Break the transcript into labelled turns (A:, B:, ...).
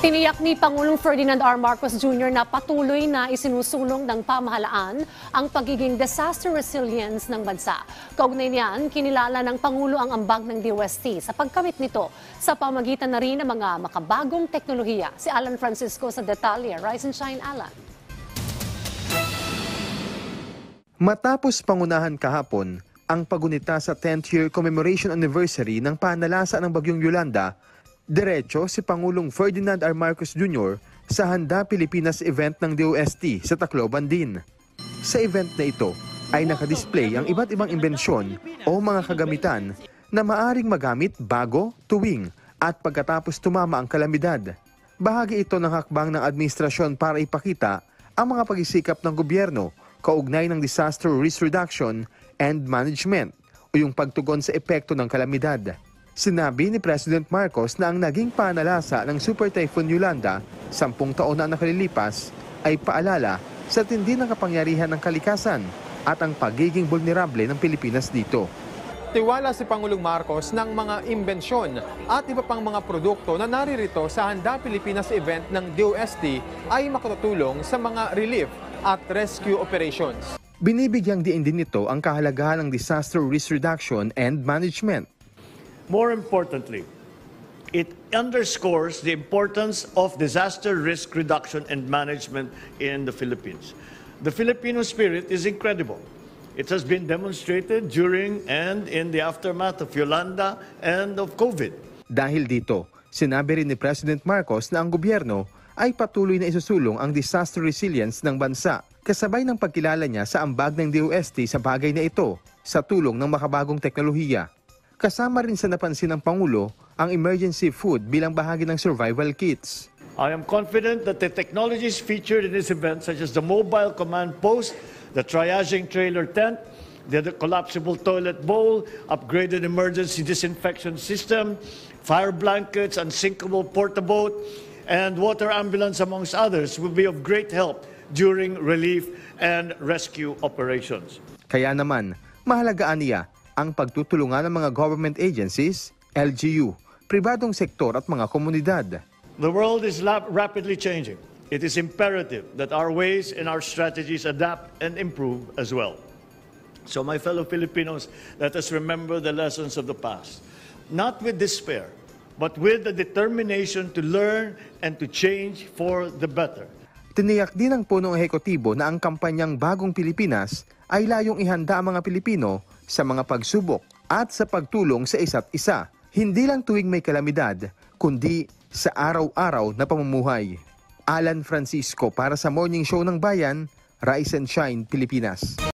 A: Tiniyak ni Pangulong Ferdinand R. Marcos Jr. na patuloy na isinusulong ng pamahalaan ang pagiging disaster resilience ng bansa. Kaugnay niyan, kinilala ng Pangulo ang ambag ng DOST sa pagkamit nito sa pamagitan na rin ng mga makabagong teknolohiya. Si Alan Francisco sa detalye. Rise and shine, Alan.
B: Matapos pangunahan kahapon ang pagunita sa 10th year commemoration anniversary ng panalasa ng Bagyong Yolanda, diretso si Pangulong Ferdinand R. Marcos Jr. sa Handa Pilipinas event ng DOST sa Tacloban din. Sa event na ito ay nakadisplay ang iba't ibang imbensyon o mga kagamitan na maaring magamit bago, tuwing at pagkatapos tumama ang kalamidad. Bahagi ito ng hakbang ng administrasyon para ipakita ang mga pagsisikap ng gobyerno kaugnay ng disaster risk reduction and management o yung pagtugon sa epekto ng kalamidad. Sinabi ni President Marcos na ang naging panalasa ng Super Typhoon Yolanda 10 taon na nakalilipas ay paalala sa tindi ng kapangyarihan ng kalikasan at ang pagiging vulnerable ng Pilipinas dito.
C: Tiwala si Pangulong Marcos ng mga imbensyon at iba pang mga produkto na naririto sa Handa Pilipinas event ng DOST ay makatutulong sa mga relief at rescue operations.
B: Binibigyang diin din nito ang kahalagahan ng disaster risk reduction and management.
D: More importantly, it underscores the importance of disaster risk reduction and management in the Philippines. The Filipino spirit is incredible. It has been demonstrated during and in the aftermath of Yolanda and of COVID.
B: Dahil dito, sinabi rin ni President Marcos na ang gobyerno ay patuloy na isusulong ang disaster resilience ng bansa, kasabay ng pagkilala niya sa ambag ng DOST sa bagay na ito sa tulong ng makabagong teknolohiya. Kasama rin sa napansin ng Pangulo ang emergency food bilang bahagi ng survival kits.
D: I am confident that the technologies featured in this event, such as the mobile command post, the triaging trailer tent, the collapsible toilet bowl, upgraded emergency disinfection system, fire blankets, unsinkable portaboat, and water ambulance, amongst others, will be of great help during relief and rescue operations.
B: Kaya naman, mahalagaan niya ang pagtutulungan ng mga government agencies, LGU, pribadong sektor at mga komunidad.
D: The world is rapidly changing. It is imperative that our ways and our strategies adapt and improve as well. So my fellow Filipinos, let us remember the lessons of the past, not with despair, but with the determination to learn and to change for the better.
B: Tiniyak din ng punong ehekutibo na ang kampanyang Bagong Pilipinas ay layong ihanda ang mga Pilipino sa mga pagsubok at sa pagtulong sa isa't isa, hindi lang tuwing may kalamidad, kundi sa araw-araw na pamumuhay. Alan Francisco para sa Morning Show ng Bayan, Rise and Shine, Pilipinas.